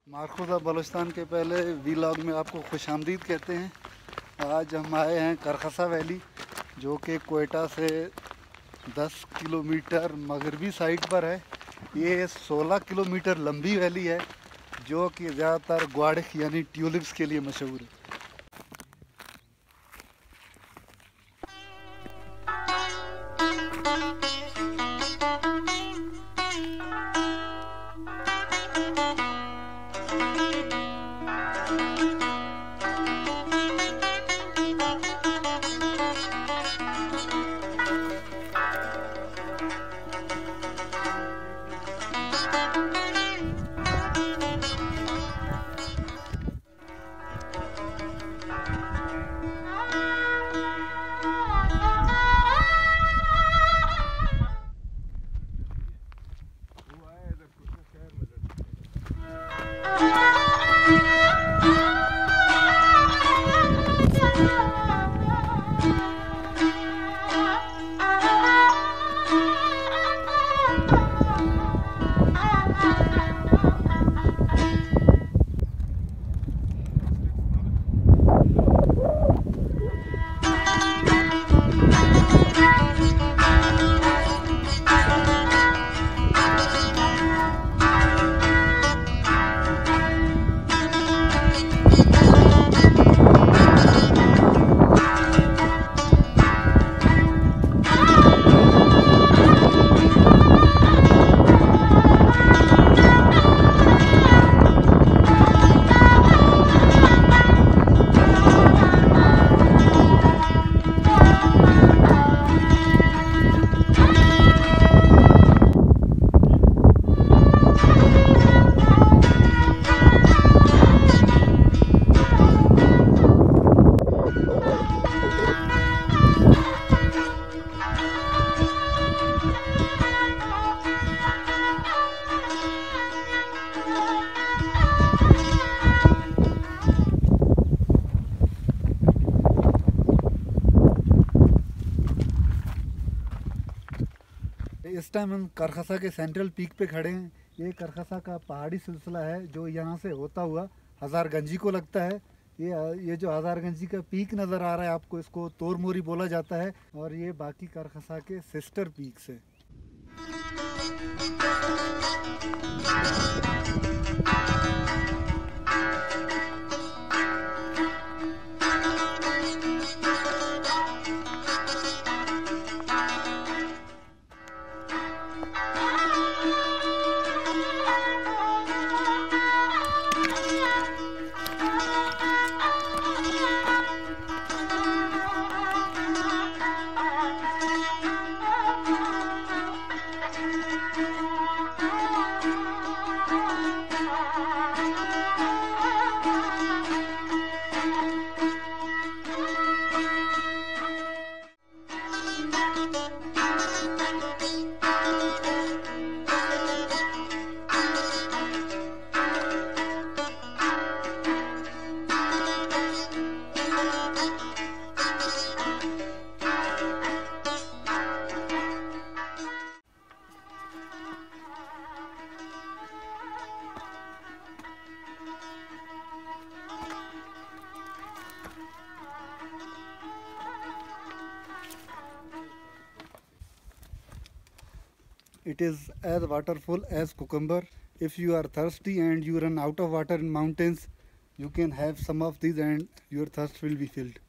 मारखुदा बलूचिस्तान के पहले वीलॉग में आपको खुशामदीद कहते हैं। आज हम आए हैं करखसा वैली, जो कि कोयटा से 10 किलोमीटर मगरबी साइड पर है। ये 16 किलोमीटर लंबी वैली है, जो कि ज़्यादातर ग्वाड़िक यानी ट्यूलिप्स के लिए मशहूर है। इस टाइम हम करखसा के सेंट्रल पीक पे खड़े हैं। ये करखसा का पहाड़ी सिलसिला है, जो यहाँ से होता हुआ हज़ारगंजी को लगता है। ये जो हज़ारगंजी का पीक नज़र आ रहा है आपको, इसको तोरमोरी बोला जाता है, और ये बाकी करखसा के सिस्टर पीक्स है। It is as waterful as cucumber. If you are thirsty and you run out of water in mountains, you can have some of these and your thirst will be filled.